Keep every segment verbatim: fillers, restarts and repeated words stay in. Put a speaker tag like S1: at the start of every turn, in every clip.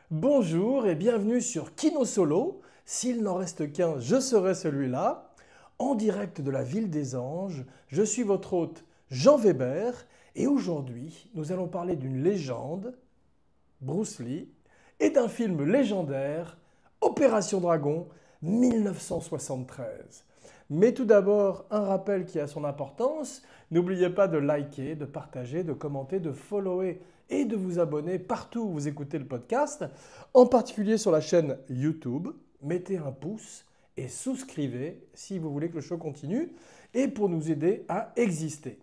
S1: Bonjour et bienvenue sur Kino Solo. S'il n'en reste qu'un, je serai celui-là. En direct de la ville des anges, je suis votre hôte Jean Weber et aujourd'hui, nous allons parler d'une légende, Bruce Lee, et d'un film légendaire, Opération Dragon, mille neuf cent soixante-treize. Mais tout d'abord, un rappel qui a son importance. N'oubliez pas de liker, de partager, de commenter, de follower et de vous abonner partout où vous écoutez le podcast, en particulier sur la chaîne YouTube. Mettez un pouce et souscrivez si vous voulez que le show continue et pour nous aider à exister.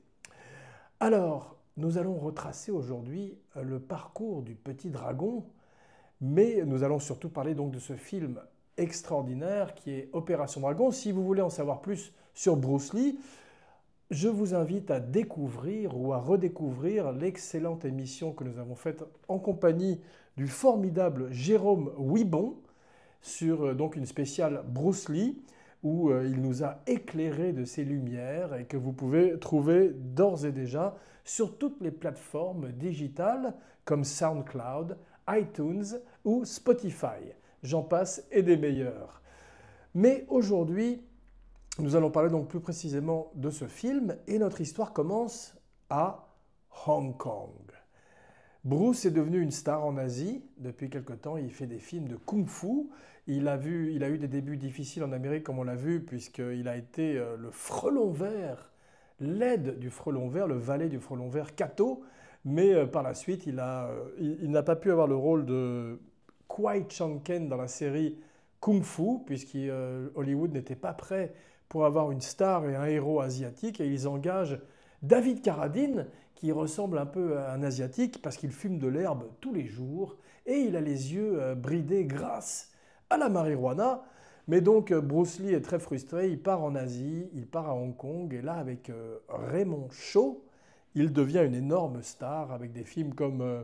S1: Alors, nous allons retracer aujourd'hui le parcours du petit dragon, mais nous allons surtout parler donc de ce film extraordinaire qui est Opération Dragon. Si vous voulez en savoir plus sur Bruce Lee, je vous invite à découvrir ou à redécouvrir l'excellente émission que nous avons faite en compagnie du formidable Jérôme Ouibon sur euh, donc une spéciale Bruce Lee où euh, il nous a éclairé de ses lumières et que vous pouvez trouver d'ores et déjà sur toutes les plateformes digitales comme SoundCloud, iTunes ou Spotify. J'en passe et des meilleurs. Mais aujourd'hui, nous allons parler donc plus précisément de ce film et notre histoire commence à Hong Kong. Bruce est devenu une star en Asie. Depuis quelque temps, il fait des films de kung-fu. Il a, vu, il a eu des débuts difficiles en Amérique, comme on l'a vu, puisqu'il a été euh, le frelon vert, l'aide du frelon vert, le valet du frelon vert, Kato. Mais euh, par la suite, il, a, euh, il, il n'a pas pu avoir le rôle de Kwai Chang-ken dans la série Kung Fu, puisque euh, Hollywood n'était pas prêt pour avoir une star et un héros asiatique. Et ils engagent David Carradine, qui ressemble un peu à un asiatique parce qu'il fume de l'herbe tous les jours et il a les yeux euh, bridés grâce à la marijuana. Mais donc euh, Bruce Lee est très frustré, il part en Asie, il part à Hong Kong et là avec euh, Raymond Chow, il devient une énorme star avec des films comme euh,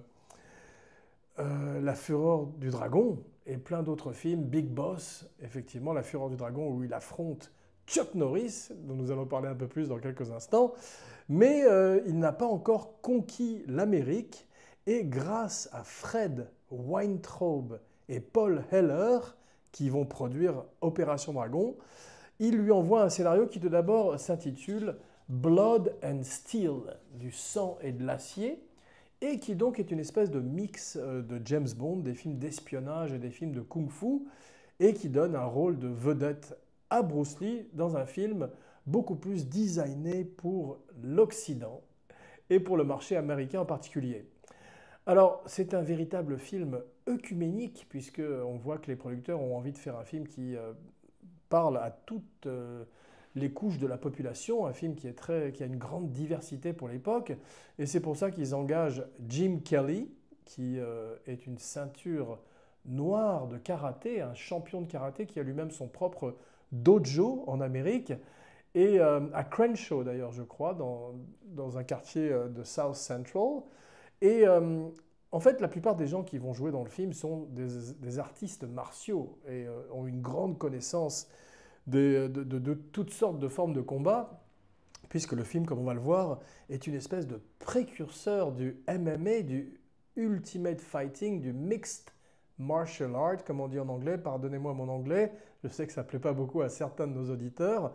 S1: euh, La Fureur du Dragon et plein d'autres films, Big Boss, effectivement La Fureur du Dragon où il affronte Chuck Norris, dont nous allons parler un peu plus dans quelques instants. Mais euh, il n'a pas encore conquis l'Amérique et grâce à Fred Weintraub et Paul Heller, qui vont produire Opération Dragon, il lui envoie un scénario qui tout d'abord s'intitule Blood and Steel, du sang et de l'acier, et qui donc est une espèce de mix de James Bond, des films d'espionnage et des films de kung-fu, et qui donne un rôle de vedette à Bruce Lee dans un film beaucoup plus designé pour l'Occident et pour le marché américain en particulier. Alors, c'est un véritable film œcuménique, puisqu'on voit que les producteurs ont envie de faire un film qui euh, parle à toutes euh, les couches de la population, un film qui, est très, qui a une grande diversité pour l'époque, et c'est pour ça qu'ils engagent Jim Kelly, qui euh, est une ceinture noire de karaté, un champion de karaté qui a lui-même son propre dojo en Amérique, et euh, à Crenshaw d'ailleurs, je crois, dans, dans un quartier euh, de South Central. Et euh, en fait, la plupart des gens qui vont jouer dans le film sont des, des artistes martiaux et euh, ont une grande connaissance des, de, de, de toutes sortes de formes de combat, puisque le film, comme on va le voir, est une espèce de précurseur du M M A, du Ultimate Fighting, du Mixed Martial Art, comme on dit en anglais. Pardonnez-moi mon anglais, je sais que ça ne plaît pas beaucoup à certains de nos auditeurs.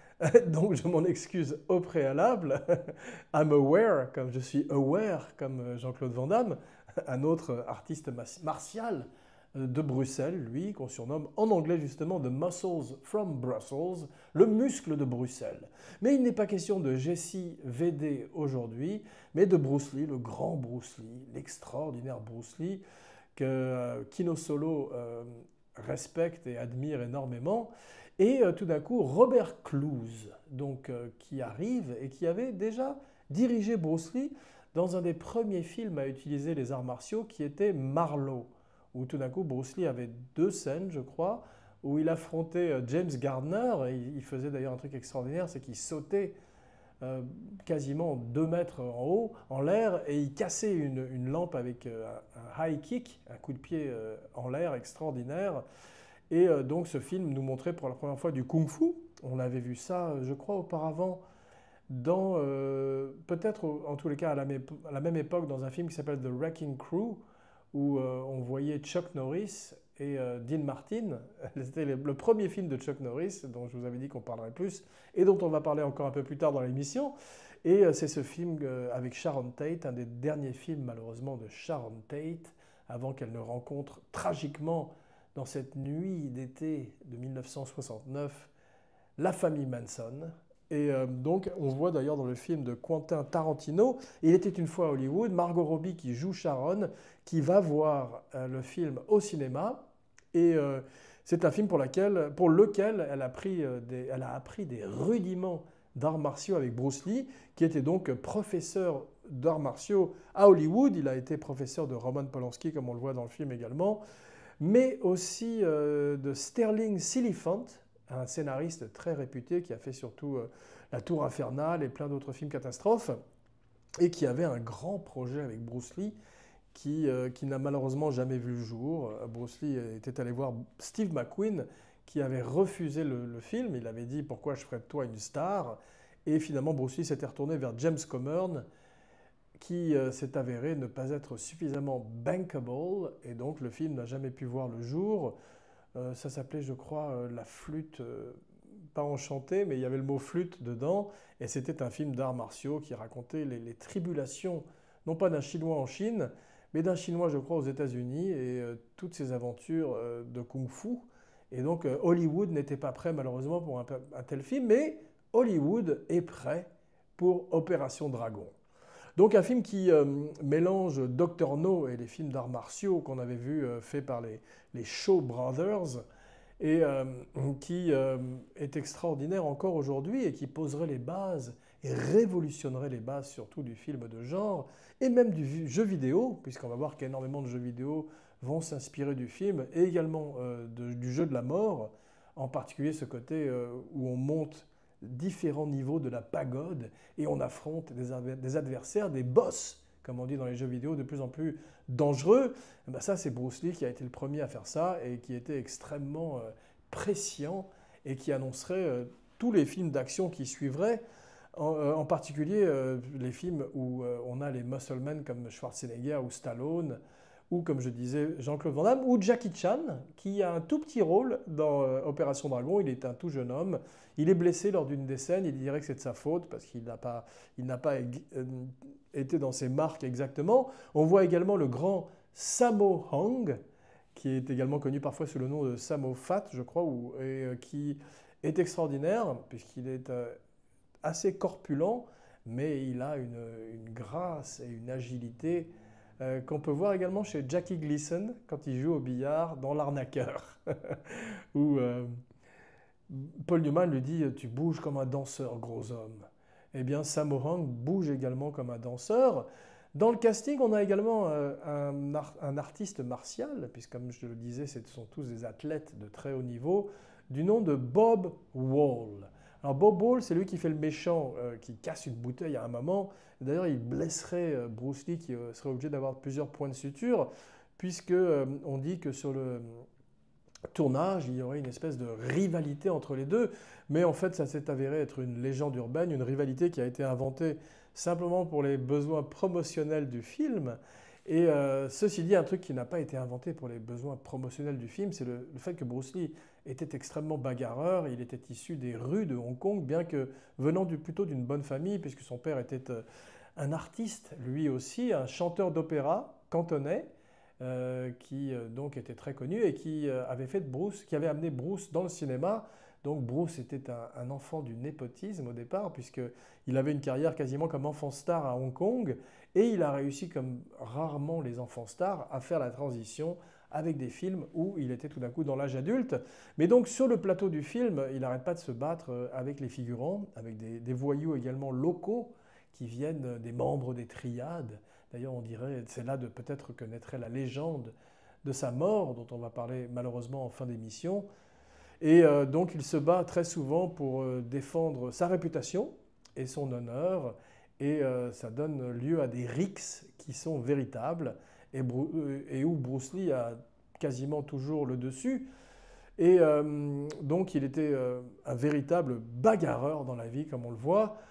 S1: Donc je m'en excuse au préalable. I'm aware, comme je suis aware, comme Jean-Claude Van Damme, un autre artiste martial de Bruxelles, lui, qu'on surnomme en anglais justement The Muscles from Brussels, le muscle de Bruxelles. Mais il n'est pas question de Jesse V D aujourd'hui, mais de Bruce Lee, le grand Bruce Lee, l'extraordinaire Bruce Lee, que euh, Kino Solo euh, respecte et admire énormément. Et euh, tout d'un coup, Robert Clouse, donc, euh, qui arrive et qui avait déjà dirigé Bruce Lee dans un des premiers films à utiliser les arts martiaux qui était Marlowe, où tout d'un coup Bruce Lee avait deux scènes, je crois, où il affrontait euh, James Gardner, et il, il faisait d'ailleurs un truc extraordinaire, c'est qu'il sautait euh, quasiment deux mètres en haut, en l'air, et il cassait une, une lampe avec euh, un, un high kick, un coup de pied euh, en l'air extraordinaire. Et euh, donc ce film nous montrait pour la première fois du kung-fu. On avait vu ça, je crois, auparavant, dans, euh, peut-être en tous les cas à la, à la même époque, dans un film qui s'appelle The Wrecking Crew, où euh, on voyait Chuck Norris et euh, Dean Martin. C'était le, le premier film de Chuck Norris, dont je vous avais dit qu'on parlerait plus, et dont on va parler encore un peu plus tard dans l'émission. Et euh, c'est ce film euh, avec Sharon Tate, un des derniers films malheureusement de Sharon Tate, avant qu'elle ne rencontre tragiquement, dans cette nuit d'été de mille neuf cent soixante-neuf, la famille Manson. Et euh, donc, on voit d'ailleurs dans le film de Quentin Tarantino, Il était une fois à Hollywood, Margot Robbie qui joue Sharon, qui va voir euh, le film au cinéma. Et euh, c'est un film pour, laquelle, pour lequel elle a, pris, euh, des, elle a appris des rudiments d'arts martiaux avec Bruce Lee, qui était donc professeur d'arts martiaux à Hollywood. Il a été professeur de Roman Polanski, comme on le voit dans le film également, mais aussi euh, de Sterling Siliphant, un scénariste très réputé qui a fait surtout euh, La Tour Infernale et plein d'autres films catastrophes, et qui avait un grand projet avec Bruce Lee qui, euh, qui n'a malheureusement jamais vu le jour. Bruce Lee était allé voir Steve McQueen qui avait refusé le, le film. Il avait dit « Pourquoi je ferais de toi une star ?» Et finalement, Bruce Lee s'était retourné vers James Cameron, qui euh, s'est avéré ne pas être suffisamment bankable, et donc le film n'a jamais pu voir le jour. Euh, ça s'appelait, je crois, euh, La flûte, euh, pas enchantée, mais il y avait le mot flûte dedans, et c'était un film d'arts martiaux qui racontait les, les tribulations, non pas d'un Chinois en Chine, mais d'un Chinois, je crois, aux États-Unis, et euh, toutes ces aventures euh, de kung-fu. Et donc euh, Hollywood n'était pas prêt, malheureusement, pour un, un tel film, mais Hollywood est prêt pour Opération Dragon. Donc un film qui euh, mélange docteur No et les films d'arts martiaux qu'on avait vus euh, faits par les, les Shaw Brothers, et euh, qui euh, est extraordinaire encore aujourd'hui et qui poserait les bases et révolutionnerait les bases surtout du film de genre et même du jeu vidéo, puisqu'on va voir qu'énormément de jeux vidéo vont s'inspirer du film, et également euh, de, du jeu de la mort, en particulier ce côté euh, où on monte différents niveaux de la pagode et on affronte des, adver des adversaires, des boss, comme on dit dans les jeux vidéo, de plus en plus dangereux. Et ben ça, c'est Bruce Lee qui a été le premier à faire ça et qui était extrêmement euh, prescient et qui annoncerait euh, tous les films d'action qui suivraient, en, euh, en particulier euh, les films où euh, on a les musclemen comme Schwarzenegger ou Stallone, ou comme je disais, Jean-Claude Van Damme, ou Jackie Chan, qui a un tout petit rôle dans euh, Opération Dragon. Il est un tout jeune homme. Il est blessé lors d'une des scènes. Il dirait que c'est de sa faute parce qu'il n'a pas, il n'a pas euh, été dans ses marques exactement. On voit également le grand Sammo Hung, qui est également connu parfois sous le nom de Sammo Fat, je crois, ou, et euh, qui est extraordinaire puisqu'il est euh, assez corpulent, mais il a une, une grâce et une agilité Euh, qu'on peut voir également chez Jackie Gleason quand il joue au billard dans L'Arnaqueur, où euh, Paul Newman lui dit « Tu bouges comme un danseur, gros homme ». Eh bien, Sammo Hung bouge également comme un danseur. Dans le casting, on a également euh, un, art, un artiste martial, puisque comme je le disais, ce sont tous des athlètes de très haut niveau, du nom de Bob Wall. Alors Bob Wall, c'est lui qui fait le méchant, euh, qui casse une bouteille à un moment. D'ailleurs, il blesserait euh, Bruce Lee, qui euh, serait obligé d'avoir plusieurs points de suture, puisque euh, on dit que sur le tournage, il y aurait une espèce de rivalité entre les deux. Mais en fait, ça s'est avéré être une légende urbaine, une rivalité qui a été inventée simplement pour les besoins promotionnels du film. Et euh, ceci dit, un truc qui n'a pas été inventé pour les besoins promotionnels du film, c'est le, le fait que Bruce Lee était extrêmement bagarreur. Il était issu des rues de Hong Kong, bien que venant du, plutôt d'une bonne famille, puisque son père était euh, un artiste, lui aussi, un chanteur d'opéra cantonais, euh, qui euh, donc était très connu et qui euh, avait fait de Bruce, qui avait amené Bruce dans le cinéma. Donc Bruce était un, un enfant du népotisme au départ, puisqu'il avait une carrière quasiment comme enfant star à Hong Kong, et il a réussi, comme rarement les enfants stars, à faire la transition avec des films où il était tout d'un coup dans l'âge adulte. Mais donc sur le plateau du film, il n'arrête pas de se battre avec les figurants, avec des, des voyous également locaux qui viennent des membres des triades. D'ailleurs, on dirait, c'est là de peut-être que naîtrait la légende de sa mort, dont on va parler malheureusement en fin d'émission. Et euh, donc il se bat très souvent pour euh, défendre sa réputation et son honneur, et euh, ça donne lieu à des rixes qui sont véritables, et, et où Bruce Lee a quasiment toujours le dessus. Et euh, donc il était euh, un véritable bagarreur dans la vie, comme on le voit.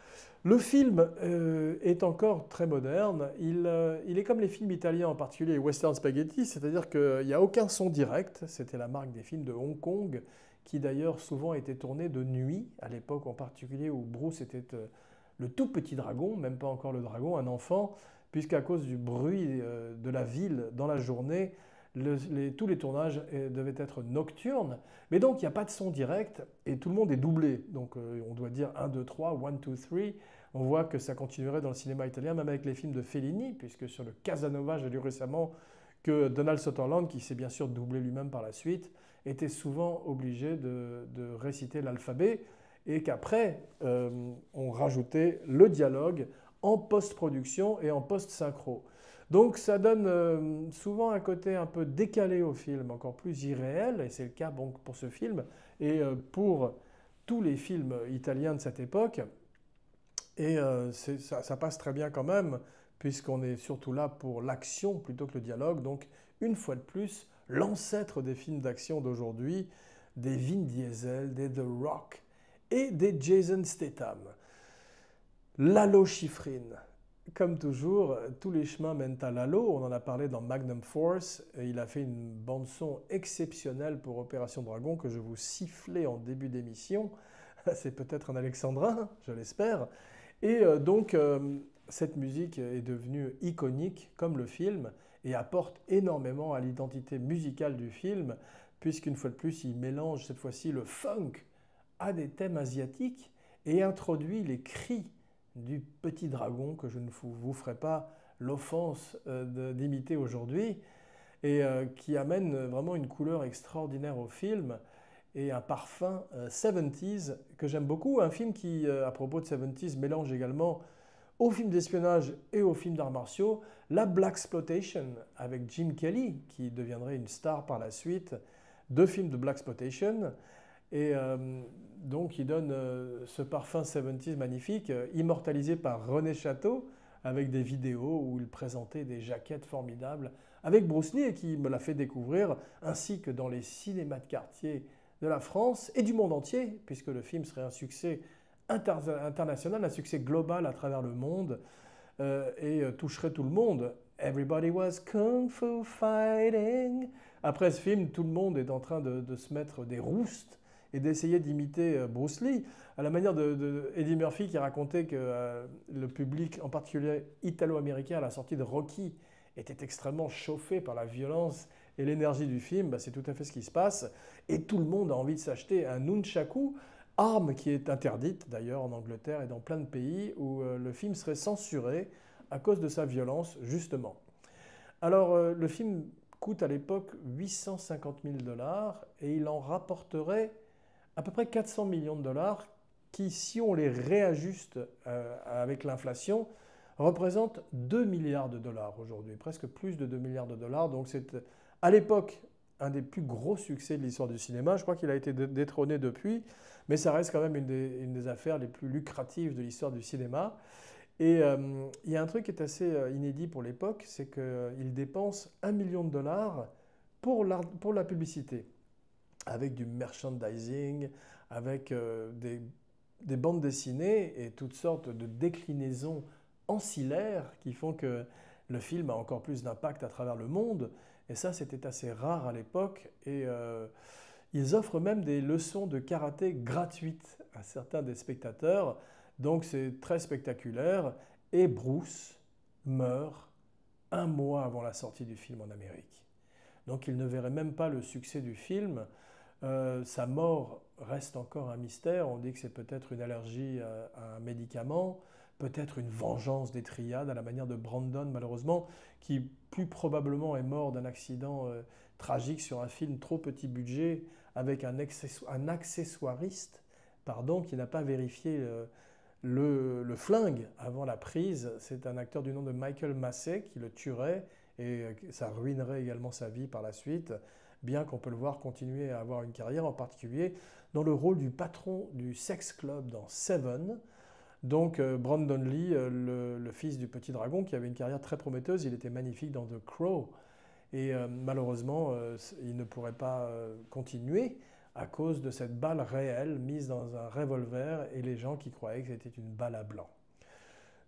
S1: Le film euh, est encore très moderne. Il, euh, il est comme les films italiens, en particulier les western spaghetti, c'est-à-dire qu'il n'y a aucun son direct. C'était la marque des films de Hong Kong, qui d'ailleurs souvent étaient tournés de nuit, à l'époque en particulier où Bruce était euh, le tout petit dragon, même pas encore le dragon, un enfant, puisqu'à cause du bruit euh, de la ville dans la journée, le- les- tous les tournages euh, devaient être nocturnes. Mais donc il n'y a pas de son direct et tout le monde est doublé. Donc euh, on doit dire un, deux, trois, one, two, three. On voit que ça continuerait dans le cinéma italien, même avec les films de Fellini, puisque sur le Casanova, j'ai lu récemment que Donald Sutherland, qui s'est bien sûr doublé lui-même par la suite, était souvent obligé de, de réciter l'alphabet et qu'après, euh, on rajoutait le dialogue en post-production et en post-synchro. Donc ça donne euh, souvent un côté un peu décalé au film, encore plus irréel, et c'est le cas donc, pour ce film, et euh, pour tous les films italiens de cette époque. Et euh, c'est- ça, ça passe très bien quand même, puisqu'on est surtout là pour l'action plutôt que le dialogue. Donc, une fois de plus, l'ancêtre des films d'action d'aujourd'hui, des Vin Diesel, des The Rock et des Jason Statham. Lalo Schifrin. Comme toujours, tous les chemins mènent à Lalo. On en a parlé dans Magnum Force. Et il a fait une bande-son exceptionnelle pour Opération Dragon que je vous sifflais en début d'émission. C'est peut-être un alexandrin, je l'espère. Et euh, donc, euh, cette musique est devenue iconique, comme le film, et apporte énormément à l'identité musicale du film, puisqu'une fois de plus, il mélange cette fois-ci le funk à des thèmes asiatiques et introduit les cris du petit dragon, que je ne vous, vous ferai pas l'offense euh, d'imiter aujourd'hui, et euh, qui amène vraiment une couleur extraordinaire au film et un parfum euh, soixante-dix que j'aime beaucoup. Un film qui, euh, à propos de soixante-dix, mélange également au film d'espionnage et au film d'arts martiaux la Blaxploitation avec Jim Kelly, qui deviendrait une star par la suite, deux films de Blaxploitation. Et euh, donc, il donne euh, ce parfum soixante-dix magnifique, euh, immortalisé par René Château, avec des vidéos où il présentait des jaquettes formidables avec Bruce Lee et qui me l'a fait découvrir, ainsi que dans les cinémas de quartier de la France et du monde entier, puisque le film serait un succès inter international, un succès global à travers le monde euh, et euh, toucherait tout le monde. Everybody was kung fu fighting. Après ce film, tout le monde est en train de, de se mettre des roustes et d'essayer d'imiter euh, Bruce Lee, à la manière de, de Eddie Murphy qui racontait que euh, le public, en particulier italo-américain, à la sortie de Rocky, était extrêmement chauffé par la violence et l'énergie du film. Bah, c'est tout à fait ce qui se passe. Et tout le monde a envie de s'acheter un nunchaku, arme qui est interdite d'ailleurs en Angleterre et dans plein de pays où euh, le film serait censuré à cause de sa violence, justement. Alors, euh, le film coûte à l'époque huit cent cinquante mille dollars et il en rapporterait à peu près quatre cents millions de dollars qui, si on les réajuste euh, avec l'inflation, représentent deux milliards de dollars aujourd'hui, presque plus de deux milliards de dollars. Donc c'est à l'époque un des plus gros succès de l'histoire du cinéma. Je crois qu'il a été détrôné depuis, mais ça reste quand même une des, une des affaires les plus lucratives de l'histoire du cinéma. Et euh, il y a un truc qui est assez euh, inédit pour l'époque, c'est qu'il dépense un million de dollars pour la, pour la publicité, avec du merchandising, avec euh, des, des bandes dessinées et toutes sortes de déclinaisons ancillaires qui font que le film a encore plus d'impact à travers le monde. Et ça, c'était assez rare à l'époque. Et euh, ils offrent même des leçons de karaté gratuites à certains des spectateurs. Donc c'est très spectaculaire. Et Bruce meurt un mois avant la sortie du film en Amérique. Donc il ne verrait même pas le succès du film. Euh, sa mort reste encore un mystère. On dit que c'est peut-être une allergie à, à un médicament, peut-être une vengeance des triades à la manière de Brandon, malheureusement, qui plus probablement est mort d'un accident euh, tragique sur un film trop petit budget avec un, un accessoiriste pardon, qui n'a pas vérifié euh, le, le flingue avant la prise. C'est un acteur du nom de Michael Massey qui le tuerait et ça ruinerait également sa vie par la suite, bien qu'on peut le voir continuer à avoir une carrière, en particulier dans le rôle du patron du sex club dans Seven. Donc euh, Brandon Lee, euh, le, le fils du petit dragon, qui avait une carrière très prometteuse, il était magnifique dans The Crow. Et euh, malheureusement, euh, il ne pourrait pas euh, continuer à cause de cette balle réelle mise dans un revolver et les gens qui croyaient que c'était une balle à blanc.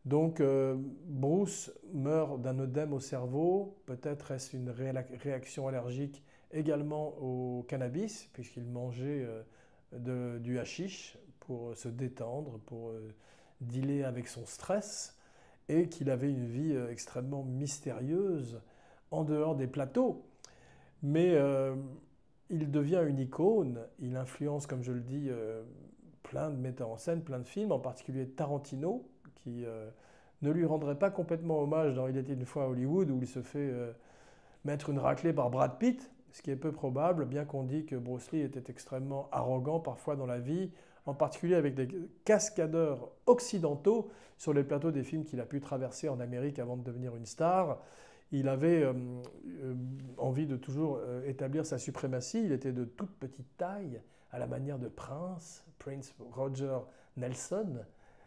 S1: Donc euh, Bruce meurt d'un œdème au cerveau, peut-être est-ce une réaction allergique également au cannabis, puisqu'il mangeait euh, de, du hashish pour se détendre, pour euh, dealer avec son stress, et qu'il avait une vie euh, extrêmement mystérieuse en dehors des plateaux. Mais euh, il devient une icône, il influence, comme je le dis, euh, plein de metteurs en scène, plein de films, en particulier Tarantino, qui euh, ne lui rendrait pas complètement hommage dans Il était une fois à Hollywood, où il se fait euh, mettre une raclée par Brad Pitt, ce qui est peu probable, bien qu'on dit que Bruce Lee était extrêmement arrogant parfois dans la vie, en particulier avec des cascadeurs occidentaux sur les plateaux des films qu'il a pu traverser en Amérique avant de devenir une star. Il avait euh, euh, envie de toujours euh, établir sa suprématie. Il était de toute petite taille, à la manière de Prince, Prince Roger Nelson,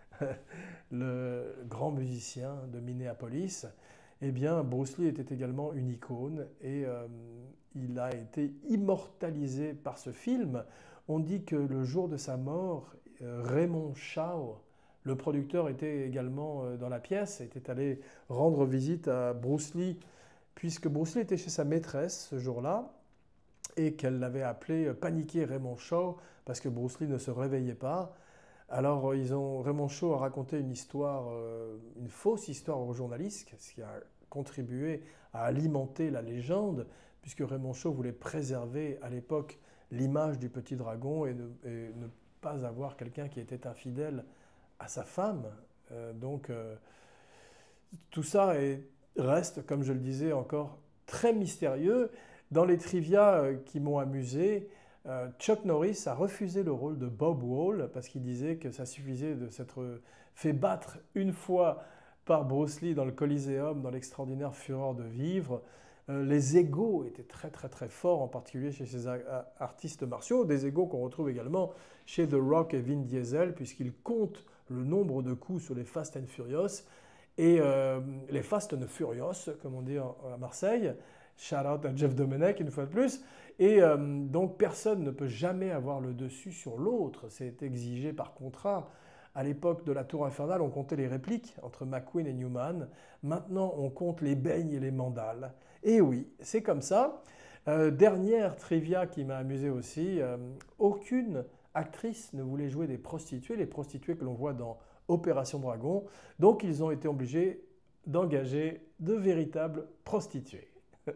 S1: le grand musicien de Minneapolis. Eh bien, Bruce Lee était également une icône et euh, il a été immortalisé par ce film. On dit que le jour de sa mort, euh, Raymond Chow, le producteur, était également euh, dans la pièce, était allé rendre visite à Bruce Lee, puisque Bruce Lee était chez sa maîtresse ce jour-là et qu'elle l'avait appelé paniquer Raymond Chow parce que Bruce Lee ne se réveillait pas. Alors, ils ont, Raymond Chow a raconté une histoire, euh, une fausse histoire aux journalistes, ce qui a contribué à alimenter la légende, puisque Raymond Chow voulait préserver à l'époque l'image du petit dragon et ne, et ne pas avoir quelqu'un qui était infidèle à sa femme. Euh, donc, euh, tout ça est, reste, comme je le disais, encore très mystérieux. Dans les trivia euh, qui m'ont amusé, Chuck Norris a refusé le rôle de Bob Wall parce qu'il disait que ça suffisait de s'être fait battre une fois par Bruce Lee dans le Coliseum, dans l'extraordinaire Fureur de vivre. Les égos étaient très très très forts, en particulier chez ces artistes martiaux, des égos qu'on retrouve également chez The Rock et Vin Diesel, puisqu'ils comptent le nombre de coups sur les Fast and Furious, et euh, les Fast and Furious, comme on dit à Marseille. Shout out à Jeff Domenech une fois de plus. Et euh, donc personne ne peut jamais avoir le dessus sur l'autre. C'est exigé par contrat. À l'époque de la Tour Infernale, on comptait les répliques entre McQueen et Newman. Maintenant, on compte les beignes et les mandales. Et oui, c'est comme ça. Euh, dernière trivia qui m'a amusé aussi, euh, aucune actrice ne voulait jouer des prostituées, les prostituées que l'on voit dans Opération Dragon. Donc ils ont été obligés d'engager de véritables prostituées.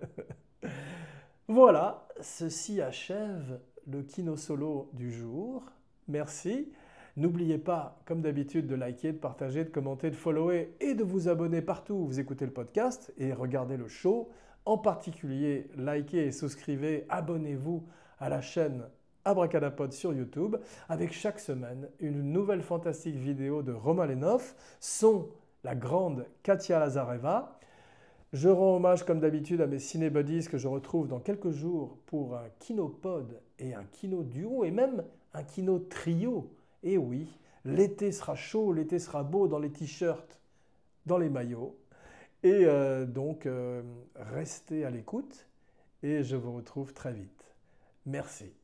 S1: Voilà, ceci achève le Kino Solo du jour. Merci. N'oubliez pas, comme d'habitude, de liker, de partager, de commenter, de follower et de vous abonner partout où vous écoutez le podcast et regardez le show. En particulier, likez et souscrivez, abonnez-vous à la chaîne Abracadapod sur YouTube avec chaque semaine une nouvelle fantastique vidéo de Romain Lenoff, son la grande Katia Lazareva. Je rends hommage comme d'habitude à mes ciné-buddies que je retrouve dans quelques jours pour un kinopod et un kino duo et même un kino trio. Et oui, l'été sera chaud, l'été sera beau dans les t-shirts, dans les maillots. Et euh, donc, euh, restez à l'écoute et je vous retrouve très vite. Merci.